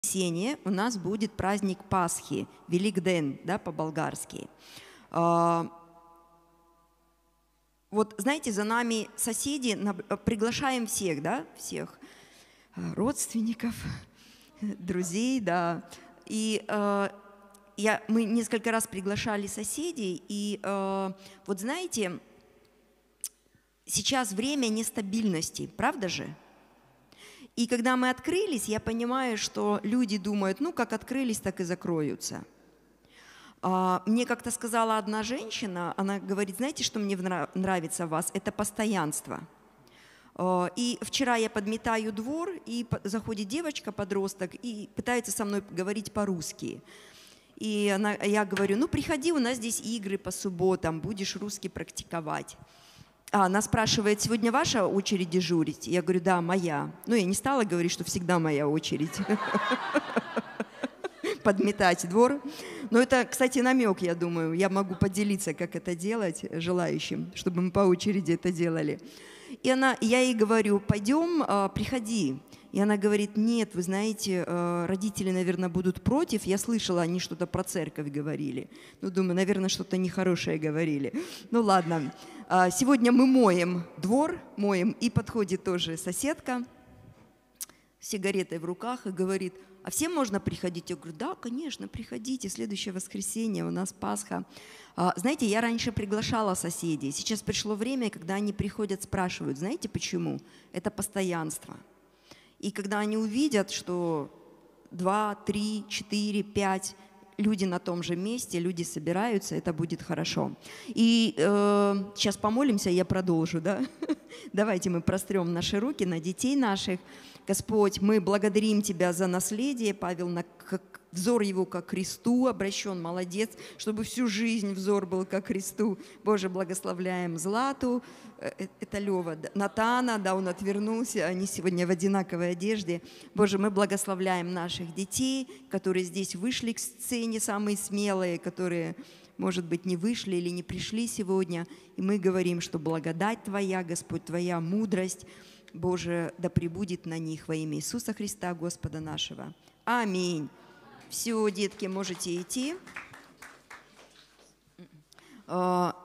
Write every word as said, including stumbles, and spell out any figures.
воскресенье у нас будет праздник Пасхи, Великден, да, по-болгарски. Вот, знаете, за нами соседи, приглашаем всех, да, всех родственников, друзей, да. И э, я, мы несколько раз приглашали соседей, и э, вот знаете, сейчас время нестабильности, правда же? И когда мы открылись, я понимаю, что люди думают, ну, как открылись, так и закроются. Мне как-то сказала одна женщина, она говорит, знаете, что мне нравится в вас? Это постоянство. И вчера я подметаю двор, и заходит девочка-подросток и пытается со мной говорить по-русски. И она, я говорю, ну, приходи, у нас здесь игры по субботам, будешь русский практиковать. А она спрашивает, сегодня ваша очередь дежурить? Я говорю, да, моя. Ну, я не стала говорить, что всегда моя очередь подметать двор. Но это, кстати, намек, я думаю. Я могу поделиться, как это делать желающим, чтобы мы по очереди это делали. И она, я ей говорю, пойдем, приходи. И она говорит, нет, вы знаете, родители, наверное, будут против. Я слышала, они что-то про церковь говорили. Ну, думаю, наверное, что-то нехорошее говорили. Ну, ладно. Сегодня мы моем двор, моем, и подходит тоже соседка с сигаретой в руках и говорит, а всем можно приходить? Я говорю, да, конечно, приходите, следующее воскресенье, у нас Пасха. Знаете, я раньше приглашала соседей. Сейчас пришло время, когда они приходят, спрашивают, знаете почему? Это постоянство. И когда они увидят, что два, три, четыре, пять люди на том же месте, люди собираются, это будет хорошо. И э, сейчас помолимся, я продолжу, да? Давайте мы прострем наши руки на детей наших. Господь, мы благодарим Тебя за наследие. Павел, на, как, взор его как к кресту обращен, молодец, чтобы всю жизнь взор был как к кресту. Боже, благословляем Злату, это Лева, Натана, да, он отвернулся, они сегодня в одинаковой одежде. Боже, мы благословляем наших детей, которые здесь вышли к сцене, самые смелые, которые, может быть, не вышли или не пришли сегодня. И мы говорим, что благодать Твоя, Господь, Твоя мудрость, Боже, да пребудет на них во имя Иисуса Христа, Господа нашего. Аминь. Все, детки, можете идти.